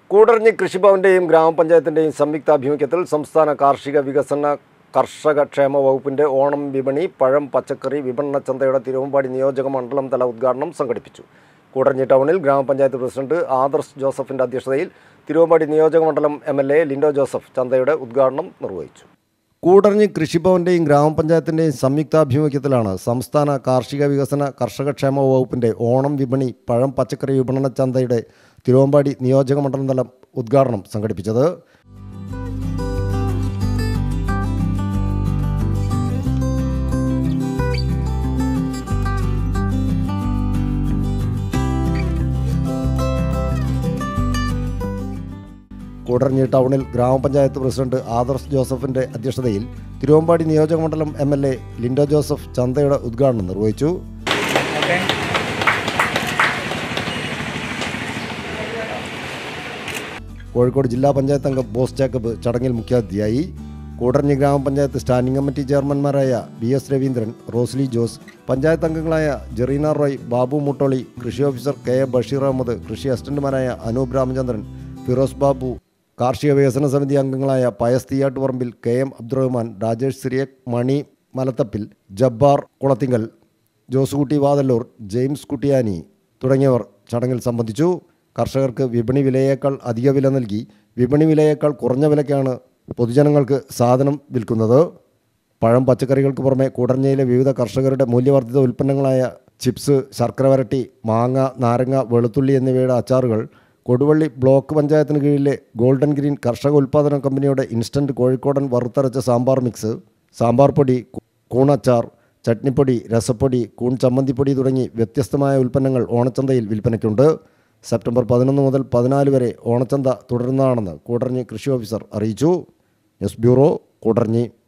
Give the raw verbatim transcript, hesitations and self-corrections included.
കൂടരഞ്ഞി കൃഷിഭവന്റെയും ഗ്രാമപഞ്ചായത്തിന്റെയും സംയുക്താഭിമുഖ്യത്തിൽ സംസ്ഥാന കാർഷിക വികസന കർഷക ക്ഷേമ വകുപ്പിന്റെ ഓണം വിപണി പഴം പച്ചക്കറി വിപണന ചന്തയുടെ തിരുവമ്പാടി നിയോജക മണ്ഡലം തല ഉദ്ഘാടനം സംഘടിപ്പിച്ചു. കൂടരഞ്ഞി ടൗണിൽ ഗ്രാമപഞ്ചായത്ത് പ്രസിഡന്റ് ആദർശ് ജോസഫിന്റെ അധ്യക്ഷതയിൽ തിരുവമ്പാടി നിയോജക മണ്ഡലം M L A Linto Joseph ചന്തയുടെ ഉദ്ഘാടനം നിർവഹിച്ചു. കൂടരഞ്ഞി കൃഷിഭവന്റെയും ഗ്രാമപഞ്ചായത്തിന്റെയും സംയുക്താഭിമുഖ്യത്തിലാണ് സംസ്ഥാന കാർഷിക വികസന കർഷക ക്ഷേമ വകുപ്പിന്റെ ഓണം വിപണി പഴം പച്ചക്കറി വിപണന ചന്തയുടെ തിരുവമ്പാടി നിയോജക മണ്ഡലം തലം ഉദ്ഘാടനം സംഘടിപ്പിച്ചത്. കൂടരഞ്ഞി ടൗണിൽ ഗ്രാമപഞ്ചായത്ത് പ്രസിഡന്റ് ആദർശ് ജോസഫിന്റെ അധ്യക്ഷതയിൽ തിരുവമ്പാടി നിയോജക മണ്ഡലം M L A Linto Joseph ചന്തയുടെ ഉദ്ഘാടനം നിർവഹിച്ചു. കോഴിക്കോട് ജില്ലാ പഞ്ചായത്ത് അംഗം ബോസ് ജേക്കബ് ചടങ്ങിൽ മുഖ്യാതിഥിയായി. കൂടരഞ്ഞി ഗ്രാമപഞ്ചായത്ത് സ്റ്റാൻഡിംഗ് കമ്മിറ്റി ചെയർമാൻമാരായ ബി എസ് രവീന്ദ്രൻ, റോസ്ലി ജോസ്, പഞ്ചായത്ത് അംഗങ്ങളായ ജെറീന റോയ്, ബാബു മുട്ടോളി, കൃഷി officer K A Basheer Ahammed, കൃഷി അസിസ്റ്റന്റുമാരായ അനൂപ് രാമചന്ദ്രൻ, ഫിറോസ് ബാബു, കാർഷിക വികസന സമിതി അംഗങ്ങളായ Pius Thiyattuparambil, K M Abdurahman, Rajesh Cyriac, Mani Malathappil, Jabbar Kulathinkal, Josukutty Vathalloor, James Kuttiyani തുടങ്ങിയവർ ചടങ്ങിൽ സംബന്ധിച്ചു. കർഷകർക്ക് വിപണി വിലയേക്കാൾ അധിക വില നൽകി വിപണി വിലയേക്കാൾ കുറഞ്ഞ വിലയ്ക്കാണ് പൊതുജനങ്ങൾക്ക് സാധനം വിൽക്കുന്നത്. പഴം പച്ചക്കറികൾക്ക് പുറമെ കൂടരഞ്ഞിയിലെ വിവിധ കർഷകരുടെ മൂല്യവർദ്ധിത ഉൽപ്പന്നങ്ങളായ ചിപ്സ്, ശർക്കര വരട്ടി, മാങ്ങ, നാരങ്ങ, വെളുത്തുള്ളി എന്നിവയുടെ അച്ചാറുകൾ, കൊടുവള്ളി ബ്ലോക്ക് പഞ്ചായത്തിന് കീഴിലെ ഗോൾഡൻ ഗ്രീൻ കർഷക ഉൽപ്പാദന കമ്പനിയുടെ ഇൻസ്റ്റൻറ്റ് കോഴിക്കോടൻ വറുത്തരച്ച സാമ്പാർ മിക്സ്, സാമ്പാർ പൊടി, കൂണച്ചാർ, ചട്നിപ്പൊടി, രസപ്പൊടി, കൂൺ ചമ്മന്തിപ്പൊടി തുടങ്ങി വ്യത്യസ്തമായ ഉൽപ്പന്നങ്ങൾ ഓണച്ചന്തയിൽ വിൽപ്പനയ്ക്കുണ്ട്. സെപ്റ്റംബർ പതിനൊന്ന് മുതൽ പതിനാല് വരെ ഓണച്ചന്ത തുടരുന്നതാണെന്ന് കൂടരഞ്ഞി കൃഷി ഓഫീസർ അറിയിച്ചു. News bureau, Koodaranji.